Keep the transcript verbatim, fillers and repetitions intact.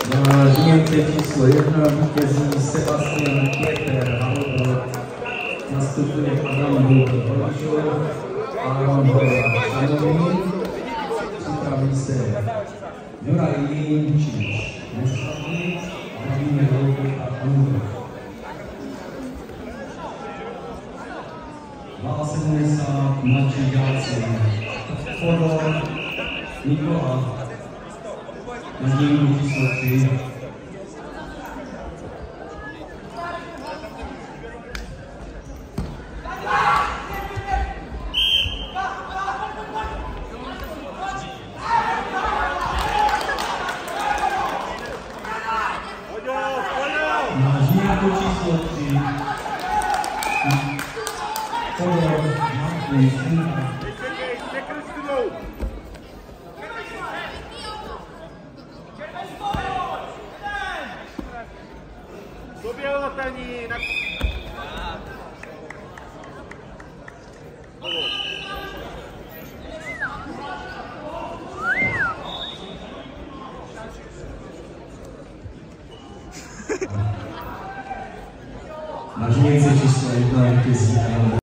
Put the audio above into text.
Žíněnce číslo jedna vítězí Sebastian Pěter Halobor, nastupuje Adam Holišov, Aaron Horváth Šanový, připraví se Juraj Jinčič, Nestavný, Vladimír Louky a Andor. sedmdesát dva mladší žáci Fodor Nikola, na dílnu číslo tři. Na dílnu číslo tři. Fodor Martin Šinka. Doběhla taní na... Na žíněnce číslo jedna vítězí